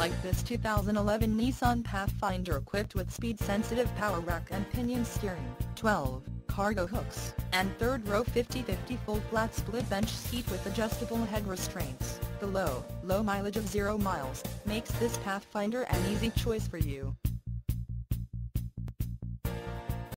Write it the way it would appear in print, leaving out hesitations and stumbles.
like this 2011 Nissan Pathfinder equipped with speed-sensitive power rack and pinion steering, 12 cargo hooks, and third-row 50/50 full flat split bench seat with adjustable head restraints. The low mileage of 0 miles makes this Pathfinder an easy choice for you.